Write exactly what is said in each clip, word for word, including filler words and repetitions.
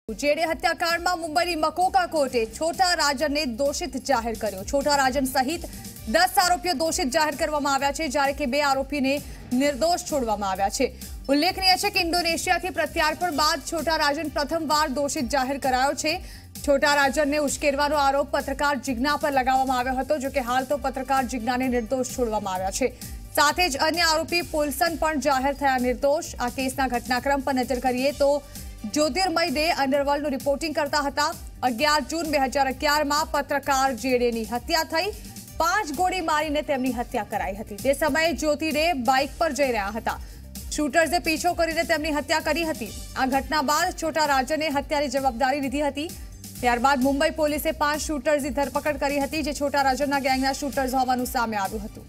जे day हत्याकांडમાં મુંબઈની મકોકા કોર્ટે છોટા રાજનને દોષિત જાહેર કર્યો। છોટા રાજન સહિત દસ આરોપીઓ દોષિત જાહેર કરવામાં આવ્યા છે, જ્યારે કે બે આરોપીને નિર્દોષ છોડવામાં આવ્યા છે। ઉલ્લેખનીય છે કે ઇન્ડોનેશિયાથી પ્રત્યાર્પણ બાદ છોટા રાજન પ્રથમવાર દોષિત જાહેર કરાયો છે। છોટા રાજનને ઉશ્કેરવાનો આરોપ પત્રકાર જિજ્ઞા પર લગાવવામાં આવ્યો હતો, જો કે હાલ તો પત્રકાર જિજ્ઞાને નિર્દોષ છોડવામાં આવ્યા છે। સાથે જ અન્ય આરોપી પોલસન પણ જાહેર થયા નિર્દોષ। આ કેસના ઘટનાક્રમ પર નજર કરીએ તો ज्योतिर्मय डे अंडरवर्ल्ड रिपोर्टिंग करता था। अगियार जून बे हजार अगियार में पत्रकार जे डे नी हत्या थई। पांच गोली मारीने तेमनी हत्या कराई हती। ते समये ज्योति डे बाइक पर जई रह्या हता। शूटर्से पीछो करीने तेमनी हत्या करी हती। आ घटना बाद छोटा राजने हत्यानी जवाबदारी लीधी हती। त्यारबाद मुंबई पोलीसे पांच शूटर्सनी धरपकड़ करी हती, जे छोटा राजनना गैंगना शूटर्स होवानुं सामे आव्युं हतुं।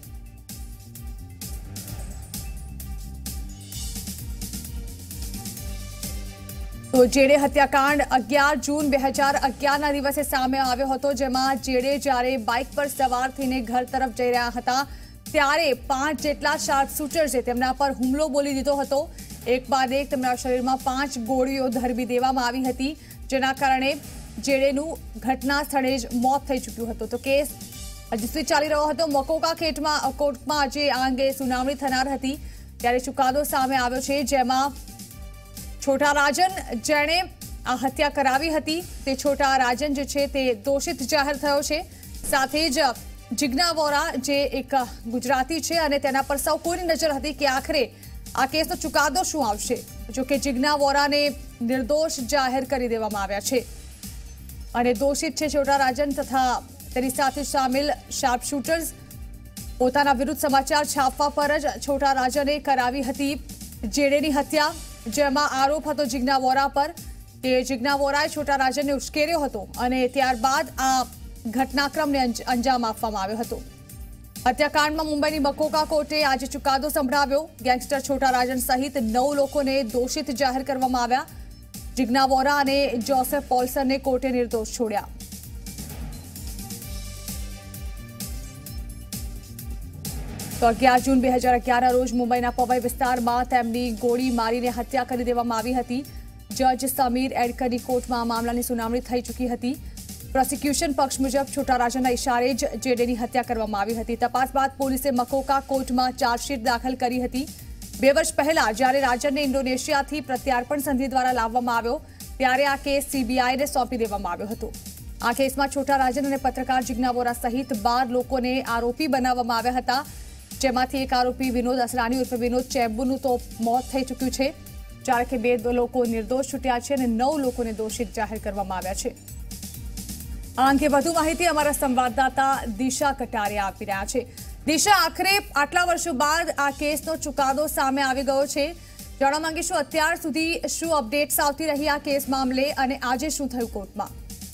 तो जे डे हत्याकांड अगियार जून बे हजार अगियार ना दिवसे सामे आव्यो हतो, जेमां जे डे ज्यारे बाइक पर सवार थईने घर तरफ जई रह्या हता त्यारे पांच जेटला शार्प शूटर्से तेमना पर हुमलो बोली दीधो हतो। एक बाद एक तेमना शरीरमां पांच गोळीओ धरबी देवामां आवी हती, जेना कारणे जे डेनुं घटना स्थळे ज मोत थई चूक्युं हतुं। तो केस हजी સુધી ચાલી રહ્યો હતો। મકોકા કોર્ટમાં કોર્ટમાં આજે આ અંગે સુનાવણી થનાર હતી, ત્યારે ચુકાદો સામે આવ્યો છે, જેમાં छोटा राजन जेने आ हत्या करावी हती ते छोटा राजन जे छे ते दोषित जाहिर थयो छे। साथे ज जिग्ना वोरा जे एक गुजराती छे अने तेना पर सौ कोईनी नजर हती के आखरे आ केसनो चुकादो शुं आवशे। जो के जिग्ना वोराने निर्दोष जाहिर करी देवामां आव्या छे अने दोषित छे छोटा राजन तथा तेनी साथे शामिल शार्प शूटर्स। पोताना विरुद्ध समाचार छापवा पर ज छोटा राजने करावी हती जे डेनी हत्या, जेमां आरोप हतो जिग्ना वोरा पर के जिग्ना वोराए छोटा राजनने उश्केर्यो हतो अने त्यारबाद आ घटनाक्रમને अंजाम आपवामां આવ્યો હતો। हत्याकांडमां मुंबईनी मकोका कोर्टे आज चुकादो संभळाव्यो। गैंगस्टर छोटा राजन सहित नौ लोकोने दोषित जाहेर करवामां આવ્યા। जिग्ना वोरा अने जोसेफ पोल्सनने कोर्टे निर्दोष छोड्या। तो अगियार जून बे हजार अगियार रोज मुंबईना पवई विस्तारमां तेमनी गोળી मारीने हत्या કરી દેવામાં આવી હતી। जज समीर एडकરની કોર્ટમાં આ મામલાની સુનાવણી થઈ ચૂકી હતી। પ્રોસિક્યુશન પક્ષ મુજબ છોટા રાજાના ઇશારે જ જે ડેની હત્યા કરવામાં આવી હતી। તપાસ બાદ પોલીસે મકોકા કોર્ટમાં ચાર્જશીટ દાખલ કરી હતી। બે વર્ષ પહેલા જ્યારે રાજનને ઇન્ડોનેશિયાથી પ્રત્યાર્પણ સંધિ દ્વારા લાવવામાં આવ્યો, ત્યારે આ કેસ સીબીઆઈને સોંપી દેવામાં આવ્યો હતો। આ કેસમાં છોટા રાજન અને પત્રકાર જિગ્ના વોરા સહિત બાર લોકોને આરોપી બનાવવામાં આવ્યા હતા, જેમાંથી એક આરોપી વિનોદ અસરાની ઉર્ફે વિનોદ ચેમ્બુનું તો મોત થઈ ચૂક્યું છે, જ્યારે કે બે લોકો નિર્દોષ છૂટ્યા છે અને નવ લોકોને દોષિત જાહેર કરવામાં આવ્યા છે। આ અંગે વધુ માહિતી અમારા સંવાદદાતા દિશા કટારિયા આપી રહ્યા છે। દિશા, આખરે આટલા વર્ષો બાદ આ કેસનો ચુકાદો સામે આવી ગયો છે। જાણવા માંગીશું અત્યાર સુધી શું અપડેટ્સ આવતી રહી આ કેસ મામલે અને આજે શું થયું કોર્ટમાં?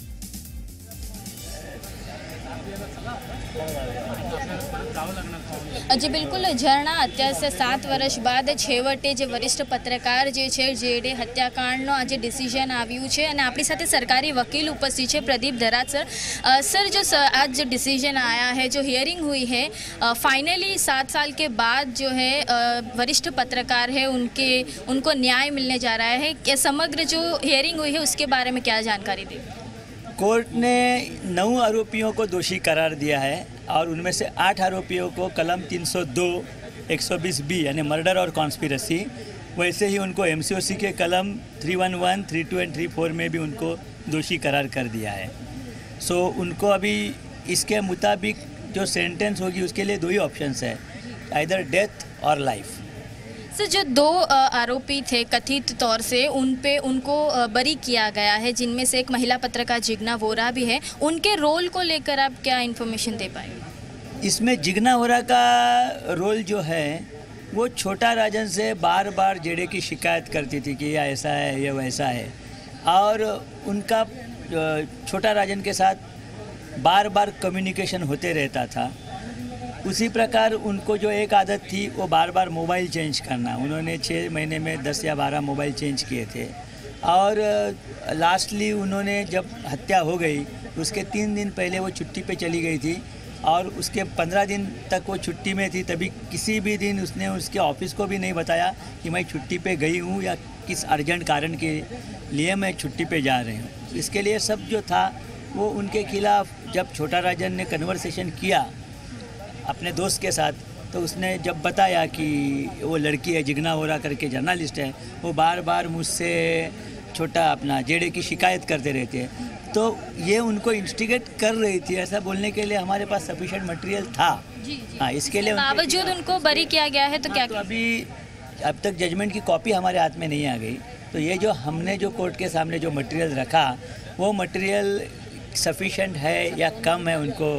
जी बिल्कुल झरणा, अत्यार से सात वर्ष बाद छेवटे जे वरिष्ठ पत्रकार जे छे जे डे हत्याकांडनो आज डिसिजन आव्युं छे अने आपणी साथे सरकारी वकील उपस्थित है प्रदीप धरात सर। सर जो आज जो डिसीजन आया है, जो हियरिंग हुई है, फाइनली सात साल के बाद जो है वरिष्ठ पत्रकार है उनके उनको न्याय मिलने जा रहा है। क्या समग्र जो हियरिंग हुई है उसके बारे में क्या जानकारी दी? कोर्ट ने नौ आरोपियों को दोषी करार दिया है और उनमें से आठ आरोपियों को कलम तीन सौ दो, एक सौ बीस बी यानी मर्डर और कॉन्स्पिरेसी, वैसे ही उनको एमसीओसी के कलम तीन सौ ग्यारह, तीन सौ दो एंड तीन सौ चार में भी उनको दोषी करार कर दिया है। सो उनको अभी इसके मुताबिक जो सेंटेंस होगी उसके लिए दो ही ऑप्शंस है, आइदर डेथ और लाइफ। सर, जो दो आरोपी थे कथित तौर से उन पे उनको बरी किया गया है, जिनमें से एक महिला पत्रकार जिग्ना वोरा भी है, उनके रोल को लेकर आप क्या इन्फॉर्मेशन दे पाएंगे? इसमें जिग्ना वोरा का रोल जो है वो छोटा राजन से बार बार जेडे की शिकायत करती थी कि यह ऐसा है, ये वैसा है, और उनका छोटा राजन के साथ बार बार कम्युनिकेशन होते रहता था। उसी प्रकार उनको जो एक आदत थी वो बार बार मोबाइल चेंज करना। उन्होंने छः महीने में दस या बारह मोबाइल चेंज किए थे और लास्टली उन्होंने जब हत्या हो गई उसके तीन दिन पहले वो छुट्टी पे चली गई थी और उसके पंद्रह दिन तक वो छुट्टी में थी। तभी किसी भी दिन उसने उसके ऑफिस को भी नहीं बताया कि मैं छुट्टी पे गई हूँ या किस अर्जेंट कारण के लिए मैं छुट्टी पे जा रही हूँ। इसके लिए सब जो था वो उनके खिलाफ, जब छोटा राजन ने कन्वर्सेशन किया अपने दोस्त के साथ, तो उसने जब बताया कि वो लड़की है जिग्ना वोरा करके जर्नलिस्ट है, वो बार बार मुझसे छोटा अपना जेडे की शिकायत करते रहते हैं, तो ये उनको इंस्टिगेट कर रही थी। ऐसा बोलने के लिए हमारे पास सफिशिएंट मटेरियल था। हाँ, इसके लिए बावजूद उनको बरी किया गया है। तो हाँ, क्या तो अभी अब तक जजमेंट की कॉपी हमारे हाथ में नहीं आ गई। तो ये जो हमने जो कोर्ट के सामने जो मटेरियल रखा, वो मटेरियल सफिशिएंट है या कम है उनको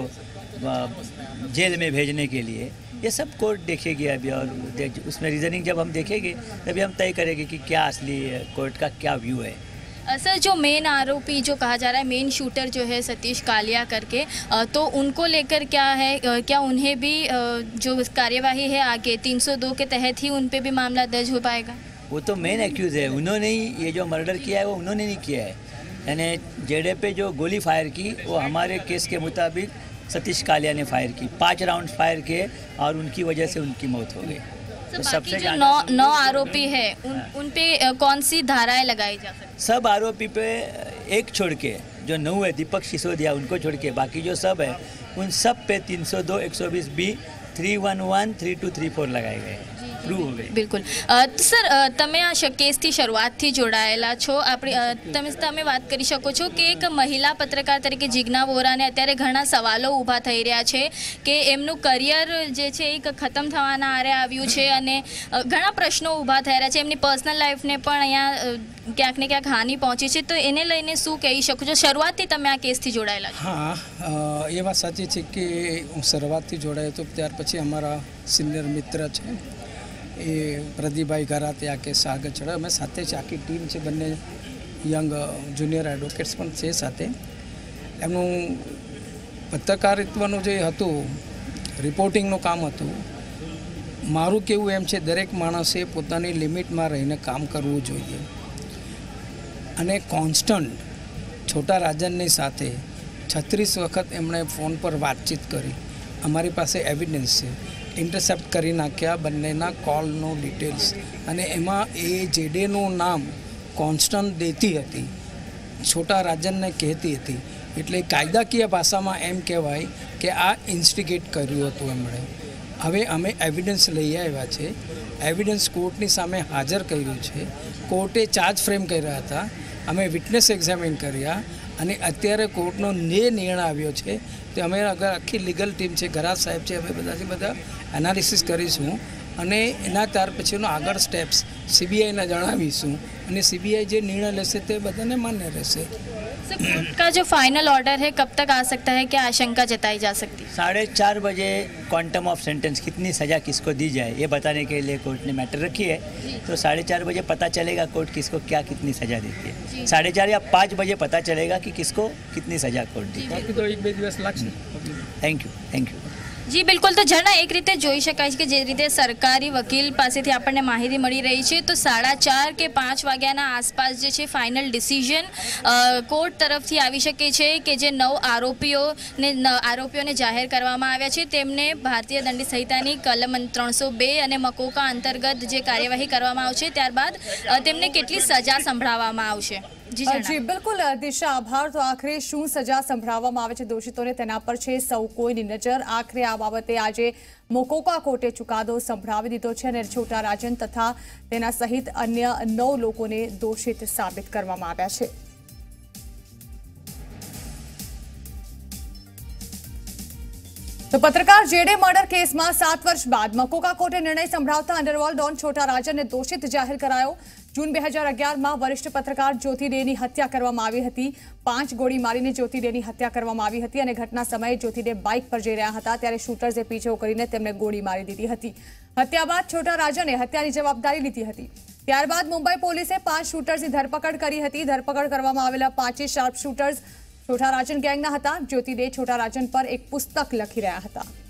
जेल में भेजने के लिए, ये सब कोर्ट देखेगी अभी। और उसमें रीजनिंग जब हम देखेंगे तभी हम तय करेंगे कि क्या असली कोर्ट का क्या व्यू है। सर, जो मेन आरोपी जो कहा जा रहा है, मेन शूटर जो है सतीश कालिया करके, तो उनको लेकर क्या है, क्या उन्हें भी जो कार्यवाही है आगे तीन सौ दो के तहत ही उन पे भी मामला दर्ज हो पाएगा? वो तो मेन एक्यूज है, उन्होंने ही ये जो मर्डर किया है वो उन्होंने नहीं किया है। यानी जेडे पे जो गोली फायर की वो हमारे केस के मुताबिक सतीश कालिया ने फायर की, पाँच राउंड फायर किए और उनकी वजह से उनकी मौत हो गई। तो सबसे जो नौ नौ आरोपी है उन उन पे कौन सी धाराएं लगाई जा सकती? सब आरोपी पे एक छोड़ के जो नौ है, दीपक सिसोदिया, उनको छोड़ के बाकी जो सब है उन सब पे तीन सौ दो, एक सौ बीस B, three one one, three two three four लगाए गए, प्रूव हो गए। બિલકુલ સર, તમે આ કેસથી શરૂઆતથી જોડાયેલા છો, આપણે તમે તમે વાત કરી શકો છો કે એક મહિલા પત્રકાર તરીકે જીજ્ઞા વોરાને અત્યારે ઘણા સવાલો ઊભા થઈ રહ્યા છે કે એમનું કરિયર જે છે એ ખતમ થવાના આરે આવ્યું છે અને ઘણા પ્રશ્નો ઊભા થઈ રહ્યા છે, એમની પર્સનલ લાઈફને પણ અહીંયા ક્યાંક ને ક્યાંક હાનિ પહોંચી છે, તો એને લઈને શું કહી શકો છો? શરૂઆતથી તમે આ કેસથી જોડાયેલા છો? હા, એ વાત સાચી છે કે હું શરૂઆતથી જોડાયો તો ત્યાર પછી અમારા સિનિયર મિત્ર છે એ પ્રદીપભાઈ ઘરાતિયા કે સાગર ચડે, અમે સાથે જ આખી ટીમ છે, બંને યંગ જુનિયર એડવોકેટ્સ પણ છે સાથે. એમનું પત્રકારિત્વનું જે હતું, રિપોર્ટિંગનું કામ હતું, મારું કહેવું એમ છે દરેક માણસે પોતાની લિમિટમાં રહીને કામ કરવું જોઈએ અને કોન્સ્ટન્ટ છોટા રાજનની સાથે છત્રીસ વખત એમણે ફોન પર વાતચીત કરી. અમારી પાસે એવિડન્સ છે, ઇન્ટરસેપ્ટ કરી નાખ્યા બંનેના કોલનો ડિટેલ્સ, અને એમાં એ જેડેનું નામ કોન્સ્ટન્ટ દેતી હતી, છોટા રાજનને કહેતી હતી. એટલે કાયદાકીય ભાષામાં એમ કહેવાય કે આ ઇન્સ્ટિગેટ કર્યું હતું એમણે. હવે અમે એવિડન્સ લઈ આવ્યા છે, એવિડન્સ કોર્ટની સામે હાજર કર્યું છે, કોર્ટે ચાર્જ ફ્રેમ કર્યા હતા, અમે વિટનેસ એક્ઝામિન કર્યા અને અત્યારે કોર્ટનો જે નિર્ણય આવ્યો છે તે અમે અગર આખી લીગલ ટીમ છે, ગરાજ સાહેબ છે, અમે બધાથી બધા એનાલિસિસ કરીશું અને એના ત્યાર પછીનો આગળ સ્ટેપ્સ સીબીઆઈને જણાવીશું અને સીબીઆઈ જે નિર્ણય લેશે તે બધાને માન્ય રહેશે. कोर्ट का जो फाइनल ऑर्डर है कब तक आ सकता है, क्या आशंका जताई जा सकती है? साढ़े चार बजे क्वांटम ऑफ सेंटेंस, कितनी सज़ा किसको दी जाए ये बताने के लिए कोर्ट ने मैटर रखी है. तो साढ़े चार बजे पता चलेगा कोर्ट किसको क्या कितनी सज़ा देती है. साढ़े चार या पाँच बजे पता चलेगा कि किसको कितनी सज़ा कोर्ट दी. બાકી તો એક બે દિવસ લાગશે. થેન્ક યુ થેન્ક યુ જી બિલકુલ. તો ઝરણા, એક રીતે જોઈ શકાય છે કે જે રીતે સરકારી વકીલ પાસેથી આપણને માહિતી મળી રહી છે, તો સાડા ચાર કે પાંચ વાગ્યાના આસપાસ જે છે ફાઇનલ ડિસિઝન કોર્ટ તરફથી આવી શકે છે કે જે નવ આરોપીઓને આરોપીઓને જાહેર કરવામાં આવ્યા છે તેમને ભારતીય દંડ સંહિતાની કલમ ત્રણસો બે અને મકોકા અંતર્ગત જે કાર્યવાહી કરવામાં આવશે, ત્યારબાદ તેમને કેટલી સજા સંભળાવવામાં આવશે. જી બિલકુલ દિશા, આભાર. તો આખરે શું સજા સંભળાવવામાં આવે છે દોષિતોને તેના પર છે સૌ કોઈની નજર. આખરે આ બાબતે આજે મોકોકા કોર્ટે ચુકાદો સંભળાવી દીધો છે અને છોટા રાજન તથા તેના સહિત અન્ય નવ લોકોને દોષિત સાબિત કરવામાં આવ્યા છે. તો પત્રકાર જેડે મર્ડર કેસમાં સાત વર્ષ બાદ મકોકા કોર્ટે નિર્ણય સંભળાવતા અંડરવર્લ્ડ ડોન છોટા રાજનને દોષિત જાહેર કરાયો. જૂન બે હજાર અગિયારમાં વરિષ્ઠ પત્રકાર જ્યોતિ ડેની હત્યા કરવામાં આવી હતી. પાંચ ગોળી મારીને જ્યોતિ ડેની હત્યા કરવામાં આવી હતી અને ઘટના સમયે જ્યોતિ ડે બાઇક પર જઈ રહ્યા હતા ત્યારે શૂટર્સે પીછો કરીને તેમને ગોળી મારી દીધી હતી. હત્યા બાદ છોટા રાજને હત્યાની જવાબદારી લીધી હતી. ત્યારબાદ મુંબઈ પોલીસે પાંચ શૂટર્સની ધરપકડ કરી હતી. ધરપકડ કરવામાં આવેલા પાંચે શાર્પ શૂટર્સ છોટા રાજન ગેંગના હતા. જ્યોતિ ડે છોટા રાજન પર એક પુસ્તક લખી રહ્યા હતા.